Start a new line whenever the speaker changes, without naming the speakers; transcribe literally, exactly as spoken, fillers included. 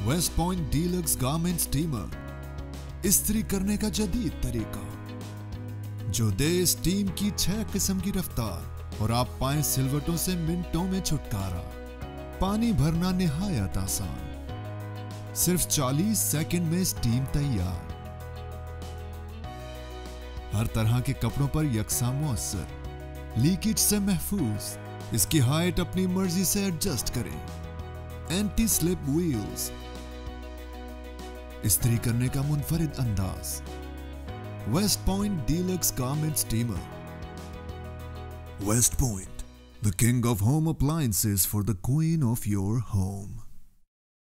Waste point deluxe garment steamer, इस्त्री करने का जदीद तरीका जो दे स्टीम की छह किस्म की रफ्तार और आप पाएं सिलवटों से मिनटों में छुटकारा। पानी भरना निहायत आसान, सिर्फ चालीस सेकंड में स्टीम तैयार। हर तरह के कपड़ों पर यकसा मुअस्सर, लीकेज से महफूज। इसकी हाइट अपनी मर्जी से एडजस्ट करें। एंटी स्लिप व्हील्स, इस्त्री करने का मुनफरिद अंदाज। West point deluxe garment steamer. West point, the king of home appliances for the queen of your home.